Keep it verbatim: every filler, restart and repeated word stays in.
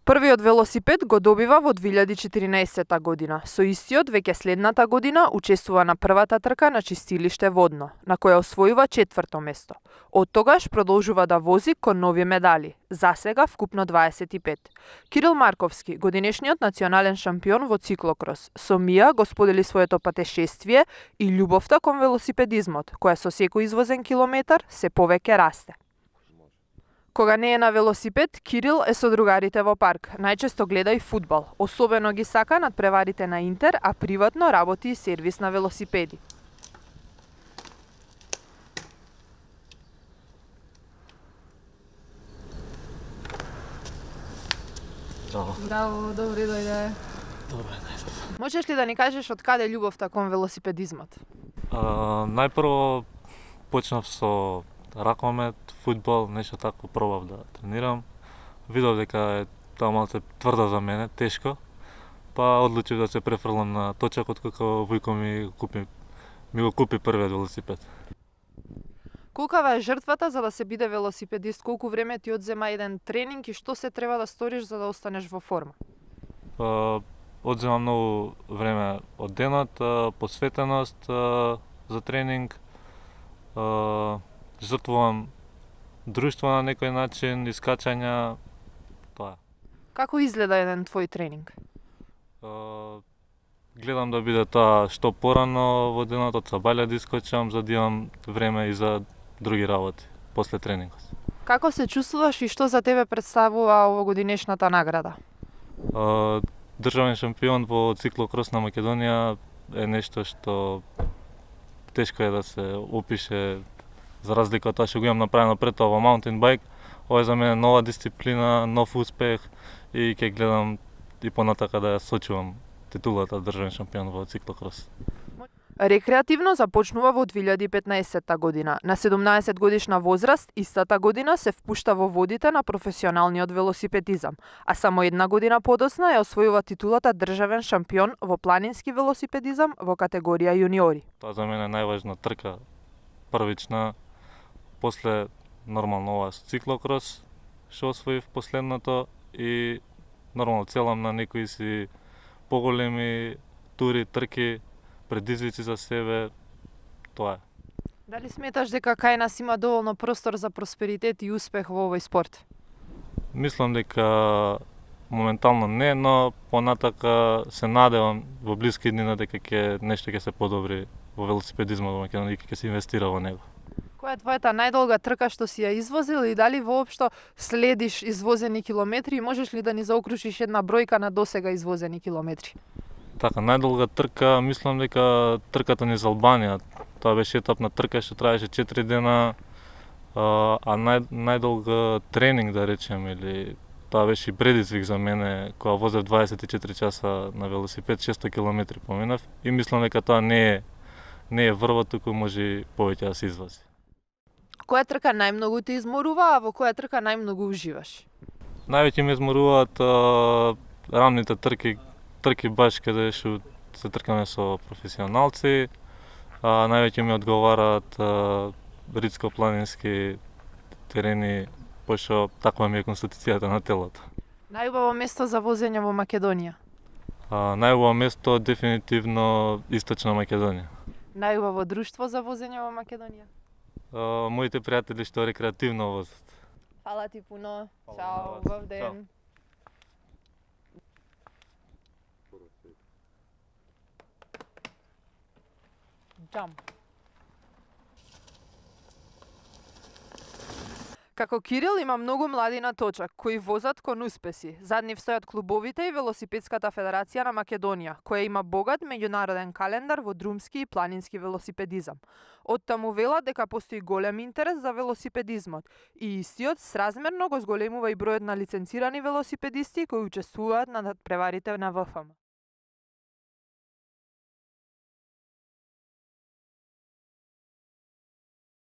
Првиот велосипед го добива во две илјади и четиринаесетта година. Со истиот веќе следната година учествува на првата трка на чистилиште Водно, на која освојува четврто место. Од тогаш продолжува да вози кон нови медали, засега вкупно дваесет и пет. Кирил Марковски, годинешниот национален шампион во циклокрос, со Мија го сподели своето патешествие и љубовта кон велосипедизмот, која со секој извозен километар се повеќе расте. Кога не е на велосипед, Кирил е со другарите во парк. Најчесто гледа и фудбал. Особено ги сака надпреварите на Интер, а приватно работи и сервис на велосипеди. Здраво. Здраво, добри дојде. Добре, најдов. Можеш ли да ни кажеш од каде љубовта кон велосипедизмот? А, најпрво почнав со ракомет, фудбал, нешто тако пробав да тренирам. Видов дека е тоа малце тврдо за мене, тешко, па одлучив да се префрлам на точакот кога Војко ми купи ми го купи првиот велосипед. Колкава е жртвата за да се биде велосипедист? Колку време ти одзема еден тренинг и што се треба да сториш за да останеш во форма? Па, одзема многу време од денот, посветеност за тренинг, жртвувам друштво на некој начин, искачања, тоа. Како изгледа еден твој тренинг? Гледам да биде тоа што порано во денот, од сабаља да искочам, за да имам време и за други работи после тренингот. Како се чувствуваш и што за тебе представува овогодинешната награда? Државен шампион во циклокрос на Македонија е нешто што тешко е да се опише, за разлика од тоа што го имам направено пред тоа во маунтин байк. Ова е за мене нова дисциплина, нов успех и ќе гледам и понатака да ја сочувам титулата државен шампион во циклокрос. Рекреативно започнува во две илјади и петнаесетта година. На седумнаесет годишна возраст, истата година се впушта во водите на професионалниот велосипедизам, а само една година подоцна ја освојува титулата државен шампион во планински велосипедизам во категорија јуниори. Тоа за мене е најважна трка, првична, после нормално ова циклокрос, што освоив последното и нормално целам на некои си поголеми тури, трки, предизвици за себе, тоа е. Дали сметаш дека кај нас има доволно простор за просперитет и успех во овој спорт? Мислам дека моментално не, но понатака се надевам во блиски дни дека ќе нешто ќе се подобри во велосипедизмот во Македонија и ќе се инвестира во него. Која е твојата најдолга трка што си ја извозил и дали воопшто следиш извозени километри и можеш ли да ни заокружиш една бројка на досега извозени километри? Така, најдолга трка, мислам дека трката низ Албанија. Тоа беше етапна трка што траеше четири дена, а нај, најдолга тренинг, да речем, или тоа беше и предизвик за мене, кога возев дваесет и четири часа на велосипед, шестоста километри поминав и мислам дека тоа не е не е врвот, туку може повеќе да се извози. Која трка најмногу те изморува, а во која трка најмногу уживаш? Највеќе ме изморуваат а, рамните трки, трки баш каде што се тркаме со професионалци, а највеќе ми одговараат ридско-планински терени, пошто таква ми е конституцијата на телото. Најубаво место за возење во Македонија? А, најубаво место дефинитивно Источна Македонија. Најубаво друштво за возење во Македонија? А, моите пријатели што рекреативно возат. Фала ти пуно. Фала Чао, на вас. убав ден. Jump. Како Кирил има многу млади на точак, кои возат кон успеси. Зад нив стојат клубовите и Велосипедската федерација на Македонија, која има богат меѓународен календар во друмски и планински велосипедизам. Оттаму велат дека постои голем интерес за велосипедизмот и истиот сразмерно го зголемува и бројот на лиценцирани велосипедисти кои учествуваат на надпреварите на ВФМ.